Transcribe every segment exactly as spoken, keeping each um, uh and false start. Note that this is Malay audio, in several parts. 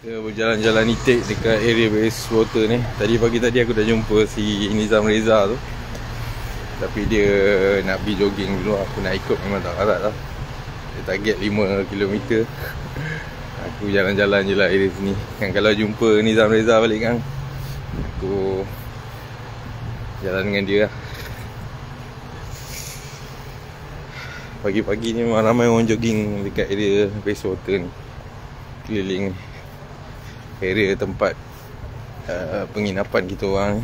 Kita berjalan-jalan itik dekat area Bayswater ni. Tadi pagi tadi aku dah jumpa si Nizam Reza tu, tapi dia nak pergi jogging dulu. Aku nak ikut memang tak larat lah. Dia target lima kilometer. Aku jalan-jalan je lah area sini kan. Kalau jumpa Nizam Reza balik kan, aku jalan dengan dia lah. Pagi-pagi ni memang ramai orang jogging dekat area Bayswater ni, keliling area tempat uh, penginapan kita orang ni.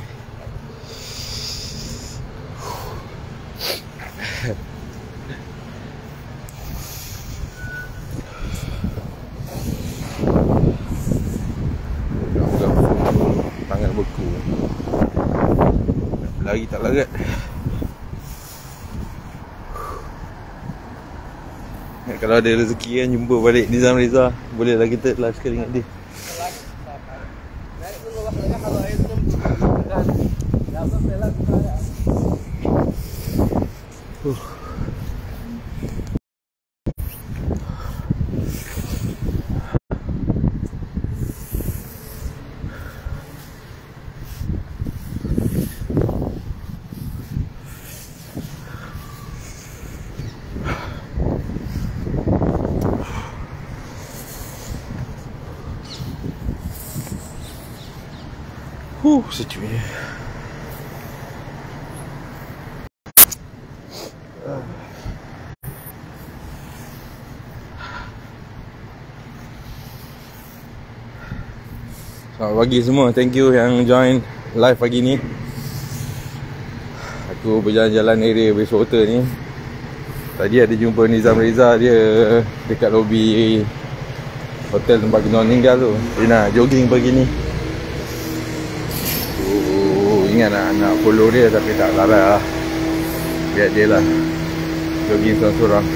Tangan beku, lari tak larat. Kalau ada rezeki kan jumpa balik Nizam Reza, bolehlah kita live sekali dengan dia. Uh. Huh, sejuknya. Selamat pagi semua. Thank you yang join live pagi ni. Aku berjalan-jalan area Bayswater ni. Tadi ada jumpa Nizam Reza, dia dekat lobi hotel tempat kita tinggal tu. Dia nak jogging pagi ni. Ingat nak, nak follow dia tapi tak larat lah. Biar dia lah jogging seorang-seorang.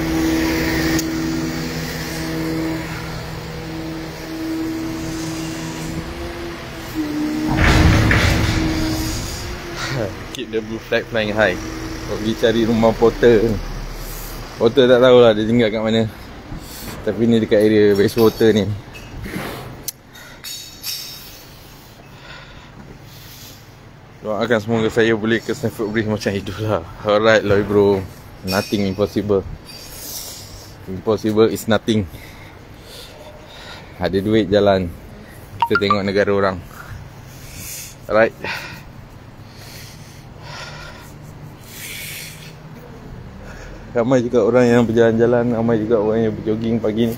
Keep the blue flag flying high. Pergi cari rumah Porter. Porter tak tahulah dia tinggal kat mana, tapi ni dekat area Bayswater ni. Doakan semoga saya boleh ke Stamford Bridge macam itulah. Alright lah bro. Nothing impossible. Impossible is nothing. Ada duit jalan, kita tengok negara orang. Alright. Ramai juga orang yang berjalan-jalan, ramai juga orang yang berjogging pagi ni.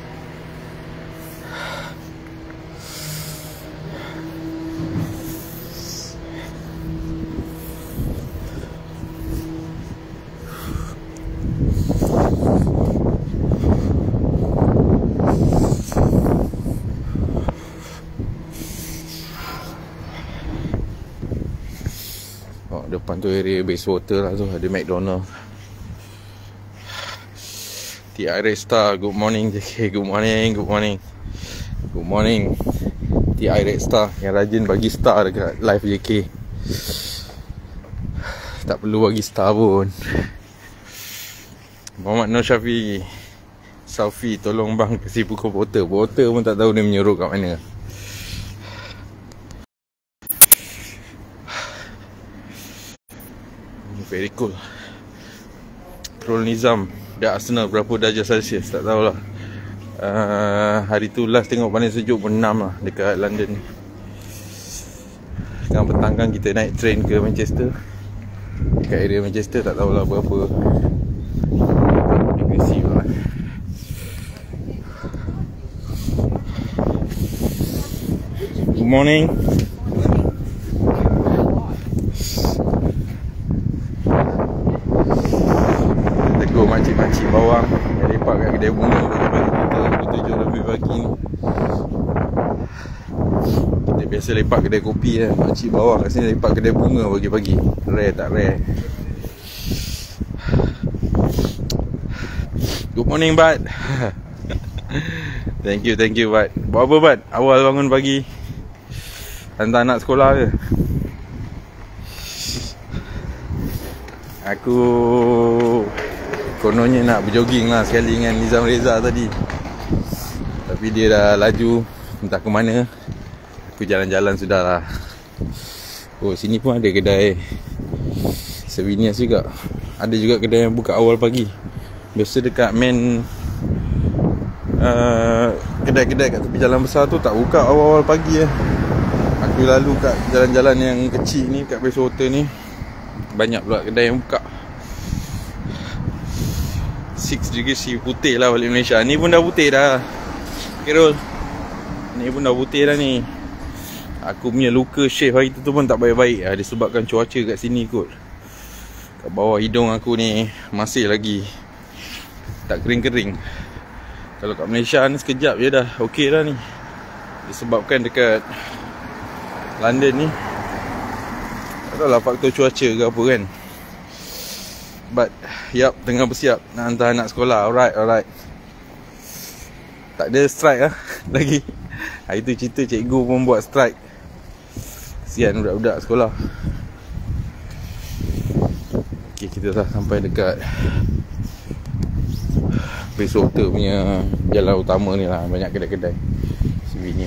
Oh, depan tu area Bayswater lah tu, ada McDonald. T I Red Star, good morning J K, good morning, good morning. Good morning T I Red Star yang rajin bagi star dekat live J K. Tak perlu bagi star pun. Muhammad Nur Syafiq, Saufi, tolong bang kasi pukul Porter. Porter pun tak tahu dia menyuruh kat mana. Very cool. Troll Nizam dah Arsenal berapa darjah Celsius tak tahulah. uh, Hari tu last tengok paling sejuk pun enam lah dekat London. Sekarang petang kan kita naik train ke Manchester. Dekat area Manchester tak tahulah berapa degree lah. Good morning. Makcik-makcik bawang yang lepak kat kedai bunga pagi-pagi kita pukul tujuh lebih pagi ni. Kita biasa lepak kedai kopi kan. Makcik bawang kat sini lepak kedai bunga pagi-pagi. Rare tak rare. Good morning Bad. Thank you, thank you Bad. Buat apa Bad? Awal bangun pagi, hantar anak sekolah ke? Aku kononnya nak berjoging lah sekali dengan Nizam Reza tadi, tapi dia dah laju entah ke mana. Aku jalan-jalan sudah lah. Oh, sini pun ada kedai souvenirs juga. Ada juga kedai yang buka awal pagi. Biasa dekat main uh, kedai-kedai kat tepi jalan besar tu tak buka awal-awal pagi lah. Aku lalu kat jalan-jalan yang kecil ni, kat Bayswater ni, banyak pula kedai yang buka. Six juga si putih lah balik Malaysia. Ni pun dah putih dah, Kirul. Ni pun dah putih dah ni. Aku punya luka shave hari tu, tu pun tak baik-baik lah, disebabkan cuaca kat sini kot. Kat bawah hidung aku ni masih lagi tak kering-kering. Kalau kat Malaysia ni sekejap je dah okey dah ni. Disebabkan dekat London ni, tak tahu lah faktor cuaca ke apa kan. But yap, tengah bersiap nak hantar anak sekolah. Alright, alright. Tak ada strike lah lagi. Hari tu cerita cikgu pun buat strike. Kesian budak-budak sekolah. Okay, kita dah sampai dekat Bayswater punya jalan utama ni lah. Banyak kedai-kedai souvenir.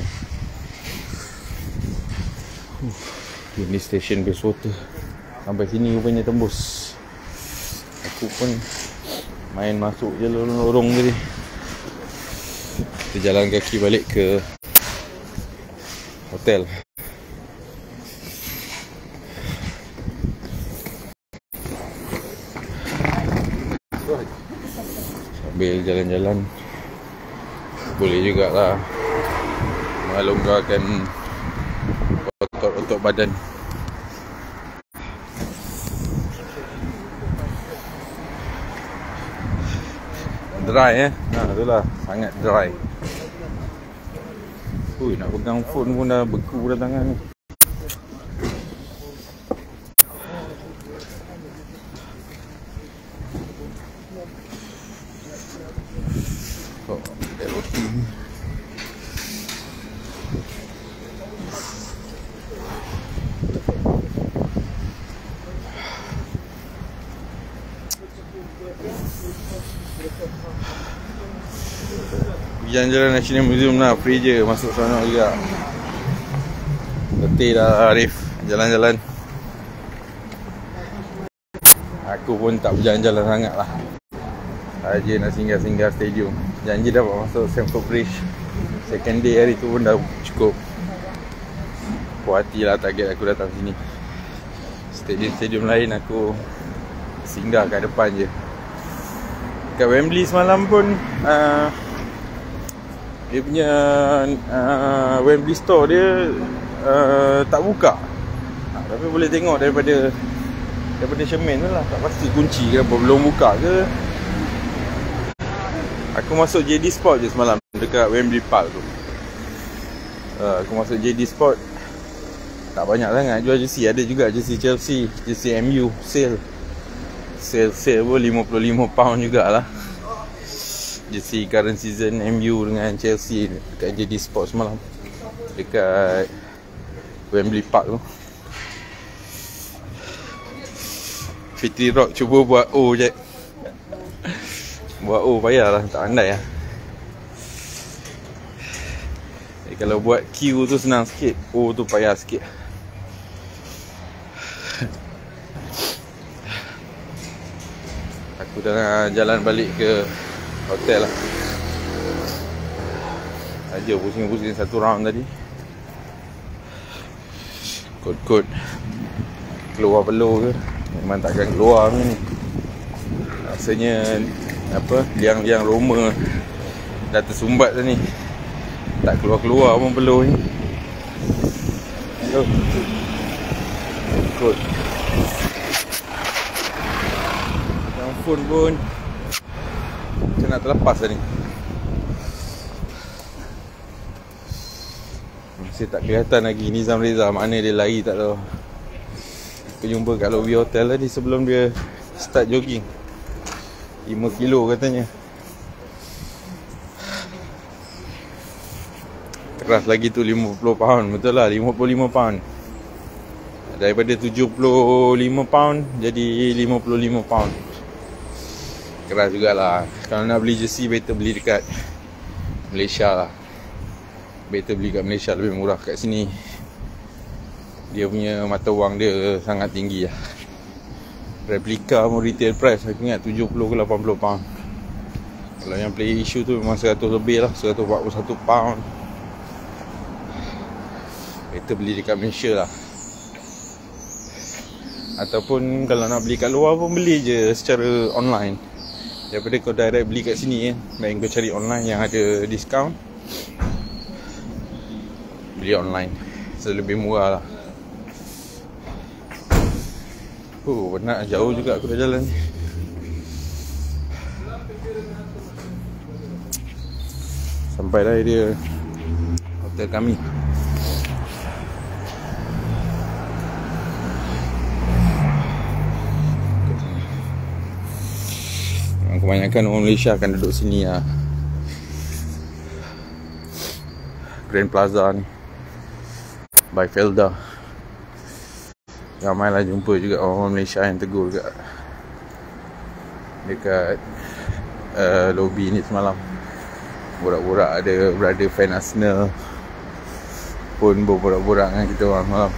Ini stesen Bayswater. Sampai sini rupanya tembus. Aku pun main masuk je lorong-lorong tadi. Kita jalan kaki balik ke hotel. Sambil jalan-jalan boleh jugalah melonggarkan otot-otot badan. Dry eh. Ha, itulah, sangat dry. Ui, nak pegang phone pun dah beku dah tangan ni. Oh, ada roti ni. Jalan-jalan National Museum lah, free je, masuk sana juga. Letih dah Arif jalan-jalan. Aku pun tak berjalan-jalan sangat lah, saja nak singgah-singgah stadium. Janji dapat masuk Stamford Bridge. Second day hari tu pun dah cukup puas hati lah, target aku datang sini. Stadium-stadium lain aku singgah kat depan je. Kat Wembley semalam pun uh, dia punya uh, Wembley store dia uh, tak buka. Ha, tapi boleh tengok daripada daripada cermin tu lah. Tak pasti kunci ke apa, belum buka ke. Aku masuk J D Sport je semalam dekat Wembley Park tu. uh, Aku masuk J D Sport, tak banyak sangat jual jersey. Ada juga jersey Chelsea, jersey M U sale. Sale sale pun lima puluh lima pound jugalah. Jersey current season M U dengan Chelsea dekat J D Sport semalam, dekat Wembley Park tu. Fitri Rock cuba buat O je. Buat O payah lah, tak pandai lah. Jadi kalau buat Q tu senang sikit, O tu payah sikit. Aku dah jalan balik ke hotel lah. Aja pusing-pusing satu round tadi. Kod-kod keluar peluh ke, memang takkan keluar ni. Rasanya apa, liang-liang Roma dah tersumbat dah ni. Tak keluar-keluar pun peluh ni. Yo. Kod. Yang phone pun macam nak terlepas dah ni. Masih tak kelihatan lagi Nizam Reza, mana dia lari tak tahu. Aku jumpa kat lobby hotel tadi sebelum dia start jogging. lima kilo katanya. Keras lagi tu lima puluh pound. Betul lah, lima puluh lima pound. Daripada tujuh puluh lima pound jadi lima puluh lima pound. Keras jugalah. Kalau nak beli jersey better beli dekat Malaysia lah. better beli kat Malaysia, lebih murah. Kat sini dia punya mata wang dia sangat tinggi lah. Replika pun retail price aku ingat tujuh puluh ke lapan puluh pound. Kalau yang play issue tu memang seratus lebih lah, seratus empat puluh satu pound. Better beli dekat Malaysia lah. Ataupun kalau nak beli kat luar pun beli je secara online, daripada kau direct beli kat sini kan. Baik kau cari online yang ada diskaun, beli online, so lebih murah lah. Oh, penat, jauh juga aku dah jalan ni. Sampai dah dia hotel kami. Kebanyakan orang Malaysia akan duduk sini lah. Grand Plaza ni, by Felda. Ramailah jumpa juga orang Malaysia yang tegur kat dekat uh, lobby ni semalam. Borak-borak, ada brother fan Arsenal pun berborak-borak dengan kita orang malam.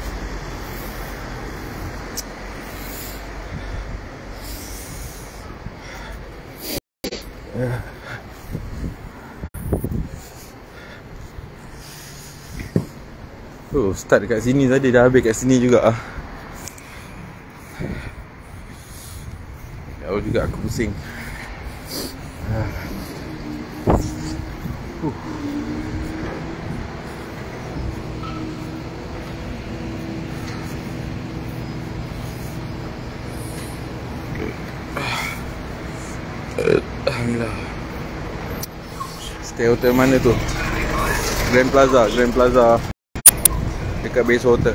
Oh, start dekat sini tadi, dah habis kat sini juga. Jauh juga aku pusing. Uh. Alhamdulillah. Stay hotel mana tu? Grand Plaza, Grand Plaza. Dekat base hotel.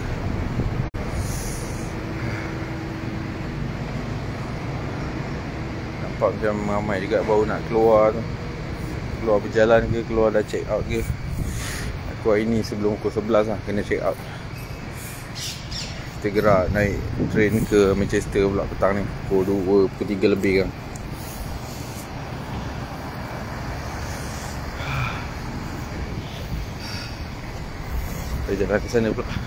Nampak macam ramai juga baru nak keluar tu. Keluar berjalan ke, keluar dah check out ke. Aku hari ni sebelum pukul sebelas lah kena check out. Kita gerak naik train ke Manchester pula petang ni, pukul dua, pukul tiga lebih kan. Kita jalan ke sana pula.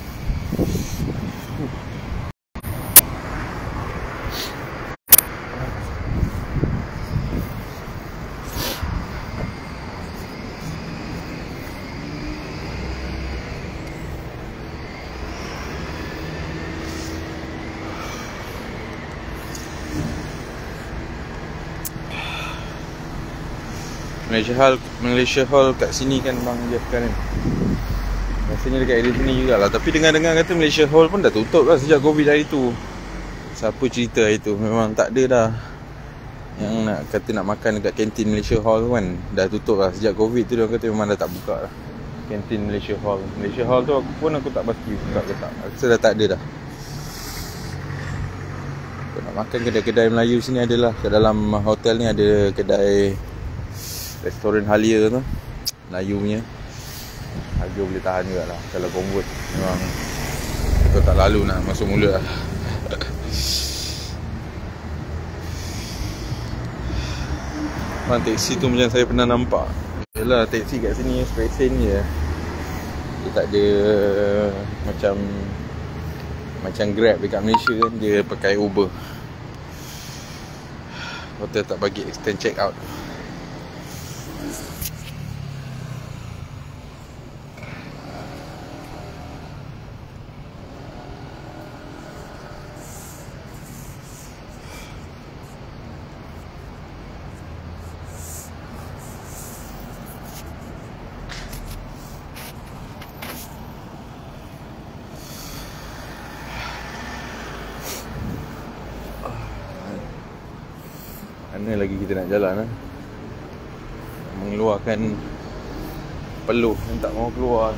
Malaysia Hall, Malaysia Hall kat sini kan bang Jeff kan. Rasanya dekat area sini jugalah. Tapi dengar-dengar kata Malaysia Hall pun dah tutup lah sejak Covid hari tu. Siapa cerita hari tu? Memang tak ada dah yang nak kata nak makan dekat kantin Malaysia Hall tu kan. Dah tutup lah sejak Covid tu, dia kata memang dah tak buka lah kantin Malaysia Hall. Malaysia Hall tu aku pun aku tak pasti buka ke tak. Aku rasa dah tak ada dah. Kalau nak makan kedai-kedai Melayu sini adalah kat dalam hotel ni ada kedai restoran Halia tu, Melayu punya. Harga boleh tahan juga lah. Kalau convert memang kau tak lalu nak masuk mulut lah. Bang, teksi tu macam saya pernah nampak. Yalah, teksi kat sini spray sen je. Dia tak ada macam Macam Grab dekat Malaysia kan, dia pakai Uber. Hotel tak bagi extend check out. Mana lagi kita nak jalan lah. Mengeluarkan peluh yang tak mau keluar.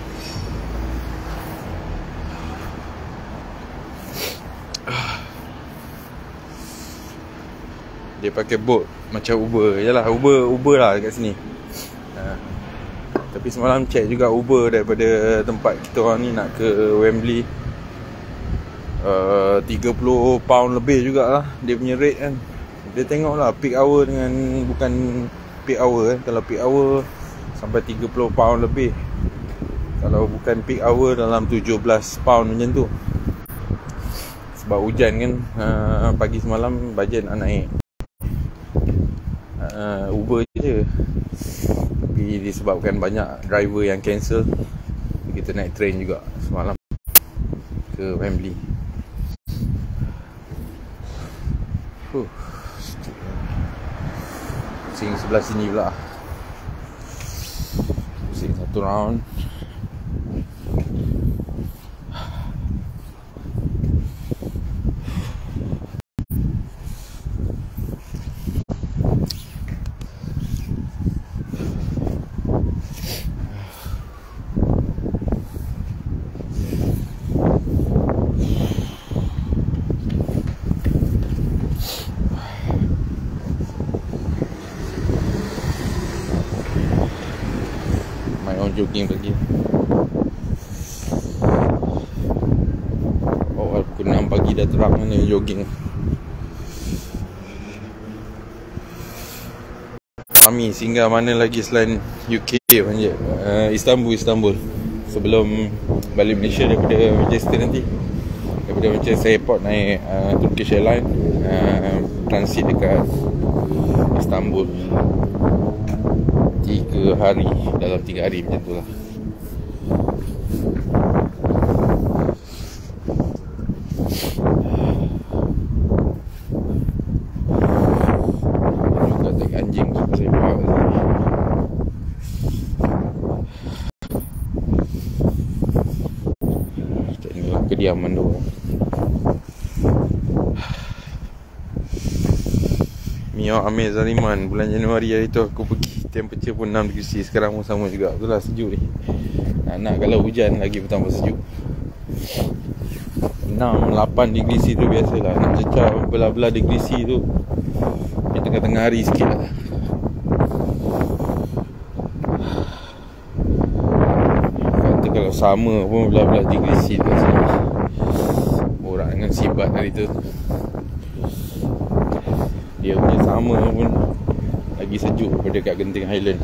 Dia pakai boat macam Uber. Yalah, Uber Uber lah dekat sini. ha. Tapi semalam check juga Uber daripada tempat kita orang ni nak ke Wembley, uh, tiga puluh pound lebih jugalah dia punya rate kan. Dia tengok lah peak hour dengan bukan peak hour kan. Kalau peak hour sampai tiga puluh pound lebih. Kalau bukan peak hour dalam tujuh belas pound macam tu. Sebab hujan kan, uh, pagi semalam bajet nak naik uh, Uber je. Tapi disebabkan banyak driver yang cancel, kita naik train juga semalam ke Wembley. Huh. Pusing sebelah sini pula. Pusing satu round. Jogging lagi. Awal pukul enam pagi dah terang ni jogging. Kami singgah mana lagi selain U K panjat? Uh, Istanbul, Istanbul. Sebelum balik Malaysia daripada Manchester nanti. Daripada Manchester Airport naik uh, Turkish Airlines, uh, transit dekat Istanbul. Tiga hari, dalam tiga hari macam tu lah. Juga tak anjing tu saya bawa lagi. Macam ni lah kediaman tu. Mio Amir Zaliman, bulan Januari hari tu aku pergi, temperature pun enam darjah. Sekarang pun sama juga. Itulah sejuk ni. Nak-nak kalau hujan lagi bertambah sejuk. enam, lapan darjah tu biasalah. Nak cecah belah-belah darjah tu di tengah-tengah hari sikit lah. Kata kalau sama pun belah-belah darjah tu orang dengan sibat hari tu, dia punya sama pun lagi sejuk daripada kat Genting Highland.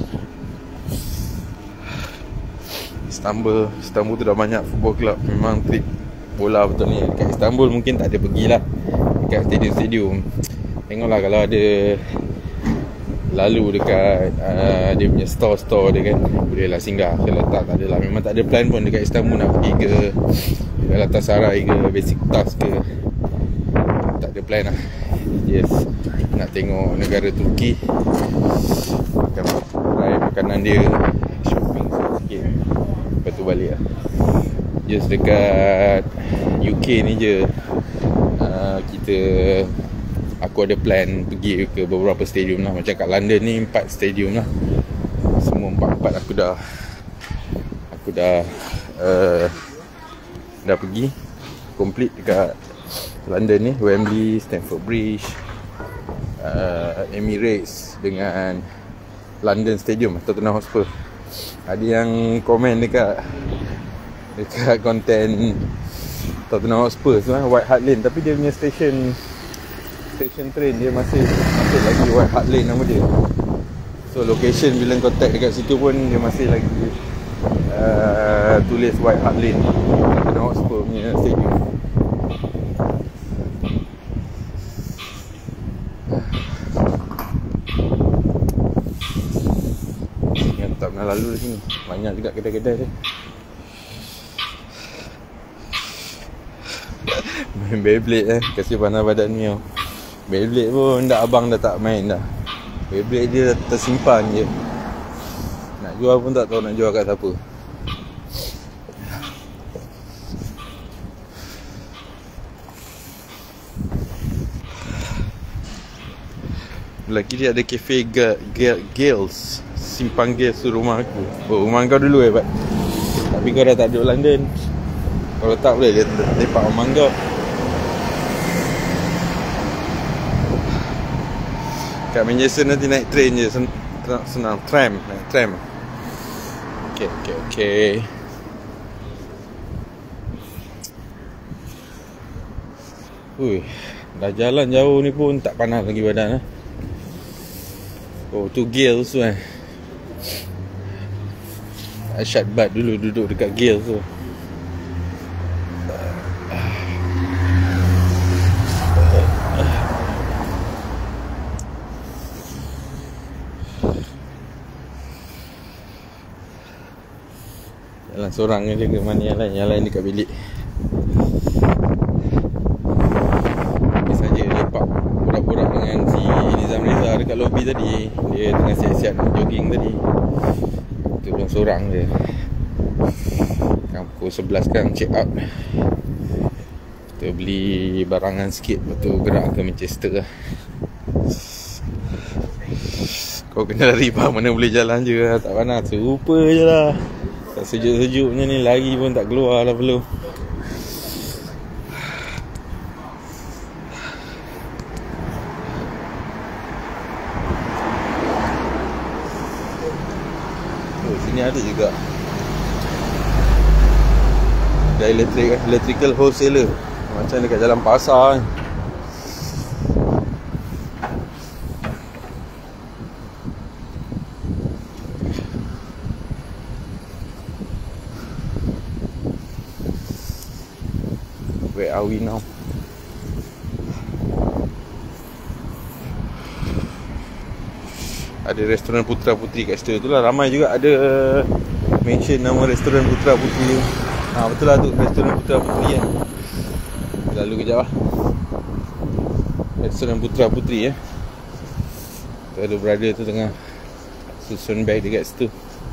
Istanbul, Istanbul tu dah banyak football club. Memang trip bola betul ni. Dekat Istanbul mungkin tak ada pergilah dekat stadium-stadium. Tengoklah kalau ada lalu dekat uh, dia punya store-store dia kan, boleh lah singgah. Kalau tak, tak adalah. Memang tak ada plan pun dekat Istanbul nak pergi ke Galatasaray ke Besiktas ke. Tak ada plan lah. Yes, nak tengok negara Turki, makan try makanan dia, shopping sikit, lepas tu balik lah. Just dekat U K ni je uh, kita aku ada plan pergi ke beberapa stadium lah. Macam kat London ni empat stadium lah. Semua empat-empat aku dah Aku dah uh, Dah pergi complete dekat London ni, Wembley, Stamford Bridge, uh, Emirates dengan London Stadium, Tottenham Hotspur. Ada yang komen dekat dekat konten Tottenham Hotspur tu lah, White Hart Lane, tapi dia punya station station train dia masih masih lagi White Hart Lane nama dia. So location bila contact dekat situ pun dia masih lagi uh, tulis White Hart Lane, Tottenham Hotspur punya stadium. Tak pernah lalu lagi ni. Banyak juga kedai-kedai dia. Main Beyblade eh. Kasih panah badan ni oh. Beyblade pun dah abang dah tak main dah. Beyblade dia tersimpan je. Nak jual pun tak tahu nak jual kat siapa. Belah kiri ada cafe Gales. Simpang Gales tu rumah aku. Oh, rumah kau dulu eh, Pak. Tapi kau dah tak duduk London. Kalau tak boleh dia lepak rumah kau. Kat Manchester nanti naik train je. Sen- senang. Tram. Naik tram. Okay, okay, okay. Ui, dah jalan jauh ni pun tak panas lagi badan eh. Oh, tu Gales tu eh. Arsyad Bad dulu duduk dekat Gale tu. Jalan seorang je ke mana yang lain? Yang lain dekat bilik. Dia saja lepak borak-borak dengan si Nizam Reza dekat lobby tadi. Dia tengah siap-siap jogging tadi. Tu orang seorang je. Kan pukul sebelas kan check out. Kita beli barangan sikit, lepas tu gerak ke Manchester lah. Kau kena lari bang, mana boleh jalan je lah. Tak panas, serupa je lah. Tak sejuk-sejuknya ni, lari pun tak keluar lah perlu. Oh, sini ada juga. Ada elektrik, electrical wholesaler. Macam dekat jalan pasar ni. Where are we now? Ada restoran Putra Putri kat situ tu lah. Ramai juga ada mention nama restoran Putra Putri. Ha, betul lah tu, restoran Putra Putri kan. Lalu kejap lah. Restoran Putra Putri ya. Tu ada brother tu tengah susun bag dekat situ.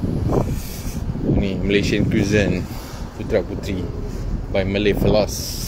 Ni Malaysian Cuisine Putra Putri by Malay Floss.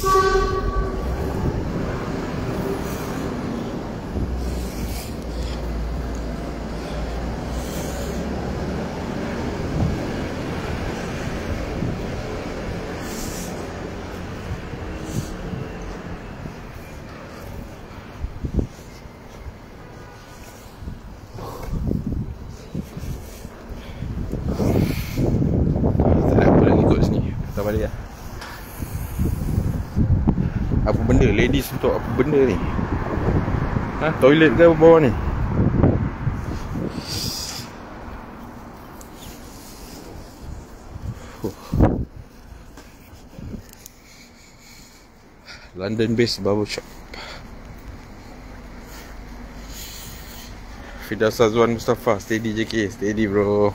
Tak ada apa nak ikut sini. Tak balik lah. Apa benda? Ladies untuk apa benda ni? Ha? Toilet ke bawah ni? Huh. London based barber shop. Fidas Azwan Mustafa, steady J K, steady bro.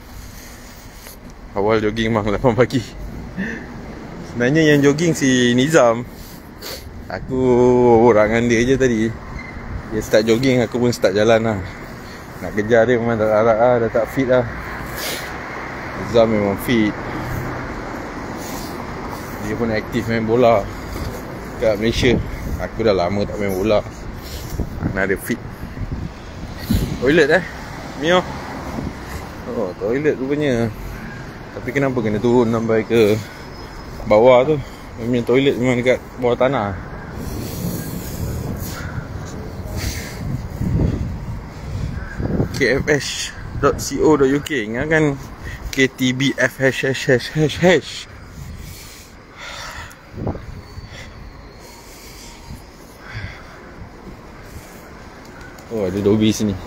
Awal jogging bang, lapan pagi. Sebenarnya yang jogging si Nizam. Aku orangan dia je tadi. Dia start jogging, aku pun start jalan lah. Nak kejar dia memang tak larat lah, dah tak fit lah. Nizam memang fit. Dia pun aktif main bola kat Malaysia. Aku dah lama tak main bola. Mana ada fit. Toilet eh Mio. Oh, toilet rupanya. Tapi kenapa kena turun sampai ke bawah tu? Memang toilet memang dekat bawah tanah. K F H dot co dot U K. Ingatkan K T B F hash hash hash hash hash. Oh, ada Dobby sini.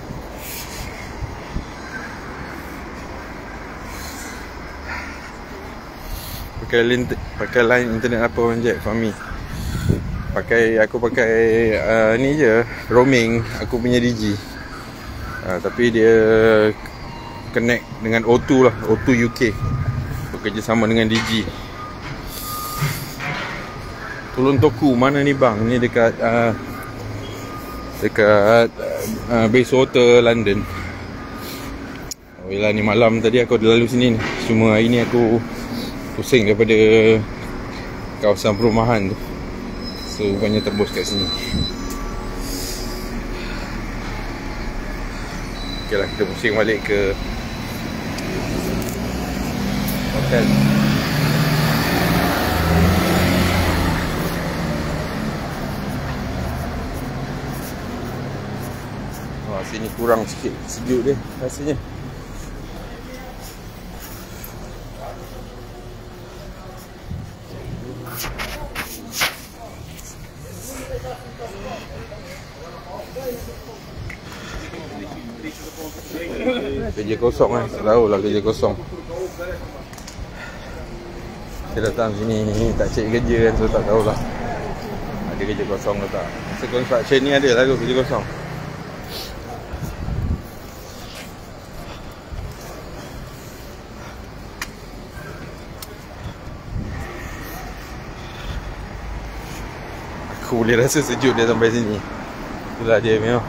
Pakai line, pakai line internet apa orang Jack Fahmi. Pakai aku pakai uh, ni je roaming aku punya D G. Uh, tapi dia connect dengan O two lah, O two U K. Bekerjasama dengan D G. Tolong Toku mana ni bang? Ni dekat uh, dekat uh, Bayswater London. Oh yalah, ni malam tadi aku ada lalu sini ni. Cuma hari ni aku pusing daripada kawasan perumahan tu. So banyak tembus kat sini. Ok lah, kita pusing balik ke hotel. Wah, sini kurang sikit sejuk dia rasanya. Kerja kosong kan, tak tahu lah kerja kosong. Saya datang sini tak cek kerja kan, so tak tahulah ada kerja kosong ke tak. Masa construction ni ada lah kerja kosong. Aku boleh rasa sejuk dia sampai sini. Itulah dia memang.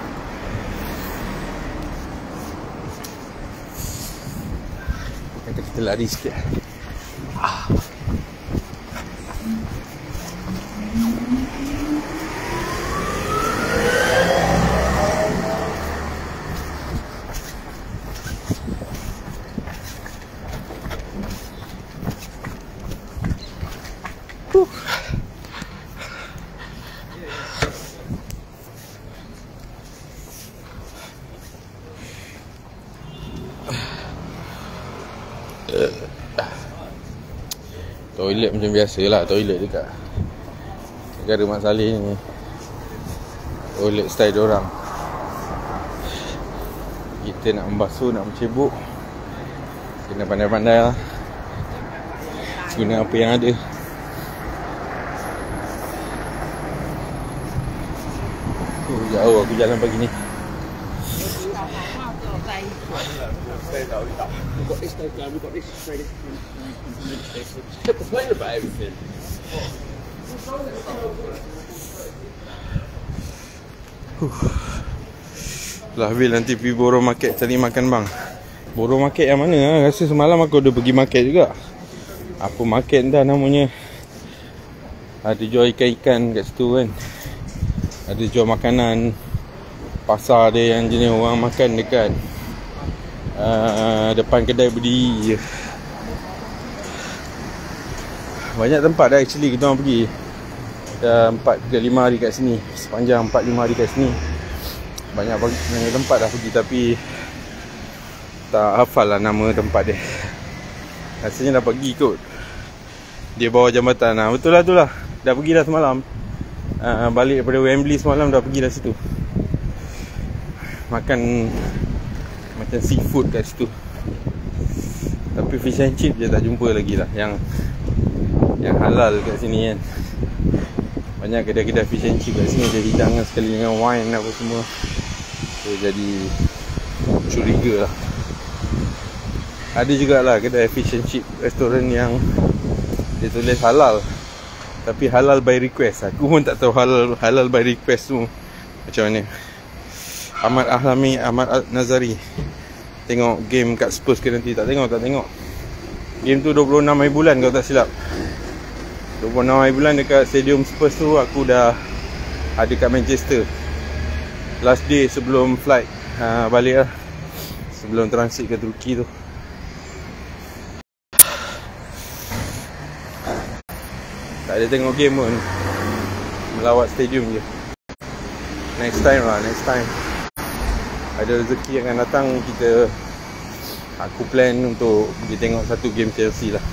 Kata kita lari sikit. Ah. Uh. Toilet macam biasa lah, toilet dekat negara Mat Salleh ni. Toilet style diorang. Kita nak membasuh, nak mencebuk, kena pandai-pandai lah guna apa yang ada. Oh, jauh aku jalan pagi ni. We've got this day going, we've got this straight to complain about everything. Huh. Lah Bil, nanti pergi Borong Market cari makan bang. Borong Market yang mana lah? Rasa semalam aku dah pergi market juga. Apa market dah namanya. Ada jual ikan-ikan kat situ kan. Ada jual makanan. Pasar dia yang jenis orang makan dekat Uh, depan kedai berdiri je. Banyak tempat dah actually kita orang pergi. Dah empat ke lima hari kat sini. Sepanjang empat lima hari kat sini. Banyak, banyak tempat dah pergi, tapi tak hafal lah nama tempat dia. Rasanya dah pergi kot. Dia bawah jambatan lah. Betul lah tu lah. Dah pergi dah semalam. uh, Balik daripada Wembley semalam dah pergi dah situ. Makan macam seafood kat situ. Tapi fish and chip je tak jumpa lagi lah Yang Yang halal kat sini kan. Banyak kedai-kedai fish and chip kat sini dia hidangan sekali dengan wine apa semua. So jadi curiga lah. Ada jugalah kedai fish and chip restoran yang dia tulis halal, tapi halal by request. Aku pun tak tahu halal, halal by request tu macam mana. Ahmad Ahlami, Ahmad Nazari tengok game kat Spurs ke nanti? Tak tengok, tak tengok. Game tu dua puluh enam hari bulan kalau tak silap. dua puluh enam hari bulan dekat stadium Spurs tu aku dah ada kat Manchester. Last day sebelum flight ha, balik lah. Sebelum transit ke Turki tu. Tak ada tengok game pun. Melawat stadium je. Next time lah, next time ada rezeki yang akan datang, kita aku plan untuk pergi tengok satu game Chelsea lah.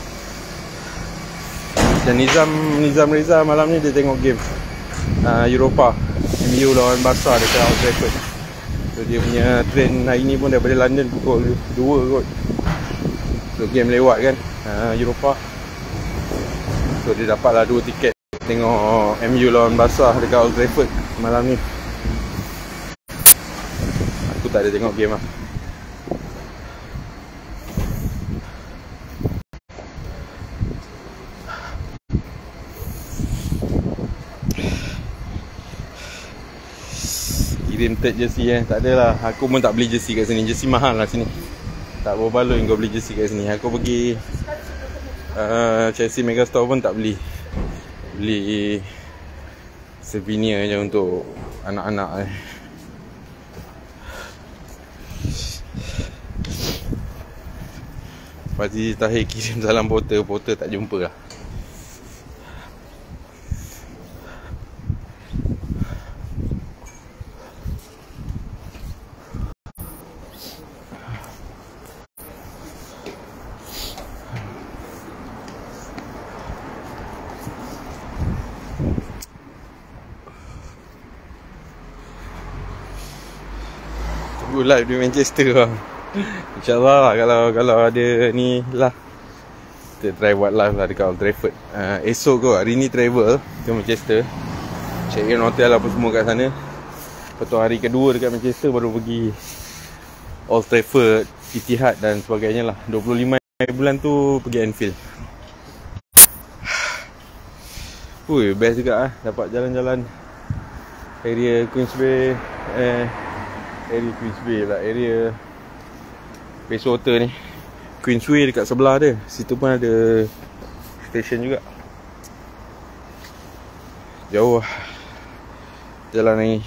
Dan Nizam Nizam Reza malam ni dia tengok game uh, Europa M U lawan Barca dekat Old Trafford. So dia punya train hari ni pun daripada London pukul dua kot. So game lewat kan, uh, Europa. So dia dapatlah dua tiket tengok M U lawan Barca dekat Old Trafford malam ni. Aku tak ada tengok game lah. Kirim third jersey eh. Tak adalah. Aku pun tak beli jersey kat sini. Jersey mahal lah sini. Tak berbaloi kau beli jersey kat sini. Aku pergi uh, Chelsea Megastore pun tak beli. Beli souvenir je untuk anak-anak eh. Pasti Tahir kirim salam porter. Porter tak jumpa lah. Go live di Manchester lah. InsyaAllah lah kalau kalau ada ni lah. Kita try buat live lah dekat Old Trafford. uh, Esok kot, hari ni travel ke Manchester, check in hotel apa semua kat sana. Lepas tu hari kedua dekat Manchester baru pergi Old Trafford, Etihad dan sebagainya lah. dua puluh lima bulan tu pergi Anfield. Ui, best juga lah. Dapat jalan-jalan area Queensway, eh, area Queensway lah, area Bayswater ni. Queensway dekat sebelah dia. Situ pun ada station juga. Jauh lah jalan ni.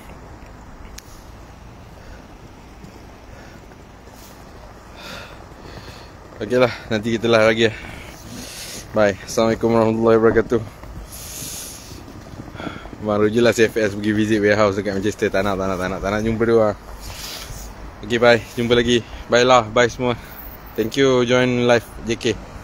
Okey lah, nanti kita live lagi lah. Bye. Assalamualaikum warahmatullahi wabarakatuh. Baru je lah C F S pergi visit warehouse dekat Manchester. Tak nak, tak nak, tak nak, tak nak jumpa dia lah. Okay, bye. Jumpa lagi. Bye lah, bye semua. Thank you join live J K.